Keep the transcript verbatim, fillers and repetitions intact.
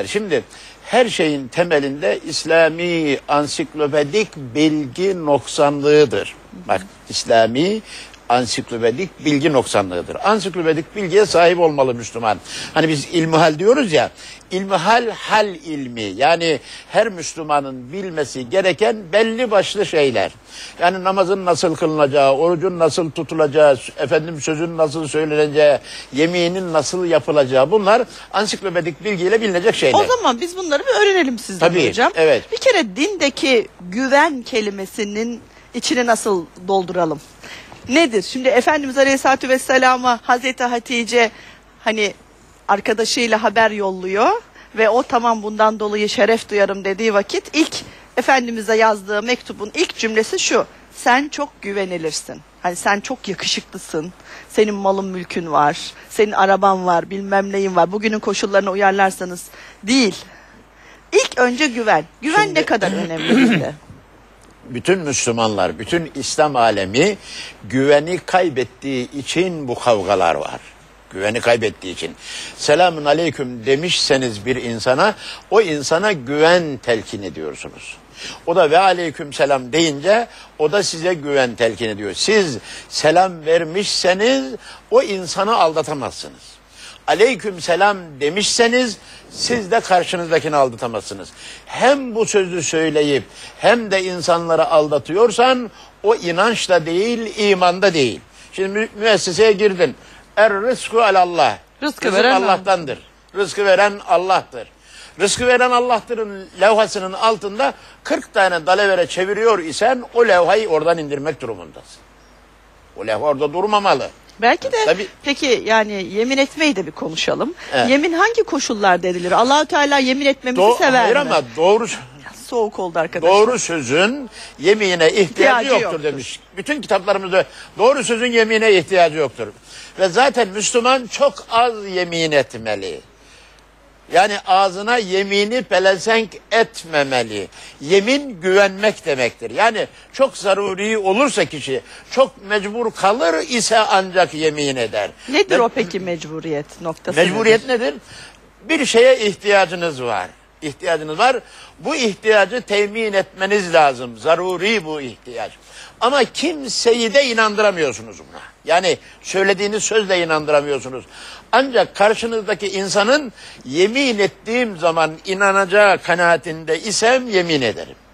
Şimdi her şeyin temelinde İslami ansiklopedik bilgi noksanlığıdır. Bak, İslami ansiklopedik bilgi noksanlığıdır. Ansiklopedik bilgiye sahip olmalı Müslüman. Hani biz ilmihal diyoruz ya, ilmihal hal ilmi. Yani her Müslümanın bilmesi gereken belli başlı şeyler. Yani namazın nasıl kılınacağı, orucun nasıl tutulacağı, efendim sözün nasıl söyleneceği, yeminin nasıl yapılacağı, bunlar ansiklopedik bilgiyle bilinecek şeyler. O zaman biz bunları bir öğrenelim sizden. Tabii, hocam. evet. Bir kere dindeki güven kelimesinin içini nasıl dolduralım? Nedir? Şimdi Efendimiz Aleyhisselatü Vesselam'a Hazreti Hatice hani arkadaşıyla haber yolluyor ve o tamam bundan dolayı şeref duyarım dediği vakit ilk Efendimiz'e yazdığı mektubun ilk cümlesi şu: sen çok güvenilirsin. Hani sen çok yakışıklısın. Senin malın mülkün var. Senin araban var, bilmem neyin var. Bugünün koşullarına uyarlarsanız değil. İlk önce güven. Güven Şimdi, ne kadar önemli dinde? Bütün Müslümanlar, bütün İslam alemi güveni kaybettiği için bu kavgalar var. Güveni kaybettiği için. Selamun aleyküm demişseniz bir insana, o insana güven telkin ediyorsunuz. O da ve aleyküm selam deyince o da size güven telkin ediyor. Siz selam vermişseniz o insanı aldatamazsınız. Aleyküm selam demişseniz siz de karşınızdakini aldatamazsınız. Hem bu sözü söyleyip hem de insanları aldatıyorsan o inançla değil, imanda değil. Şimdi mü müesseseye girdin. Er rızku alallah. Rızkı Rızık veren Allah'tandır. Rızkı veren Allah'tır. Rızkı veren Allah'tır'ın levhasının altında kırk tane dalavere çeviriyor isen o levhayı oradan indirmek durumundasın. O levha orada durmamalı. Belki de Tabii. Peki yani yemin etmeyi de bir konuşalım. Evet. Yemin hangi koşullarda edilir? Allahü Teala yemin etmemizi Do sever hayır mi? ama doğru Soğuk oldu arkadaşlar. doğru sözün yemine ihtiyacı, İhtiyacı yoktur, yoktur demiş. Bütün kitaplarımızda doğru sözün yemine ihtiyacı yoktur. Ve zaten Müslüman çok az yemin etmeli. Yani ağzına yemini pelesenk etmemeli. Yemin güvenmek demektir. Yani çok zaruri olursa kişi, çok mecbur kalır ise ancak yemin eder. Nedir Ve o peki mecburiyet noktası? mecburiyet nedir? nedir? Bir şeye ihtiyacınız var. İhtiyacınız var. Bu ihtiyacı temin etmeniz lazım. Zaruri bu ihtiyaç. Ama kimseyi de inandıramıyorsunuz buna. Yani söylediğiniz sözle inandıramıyorsunuz. Ancak karşınızdaki insanın yemin ettiğim zaman inanacağı kanaatinde isem yemin ederim.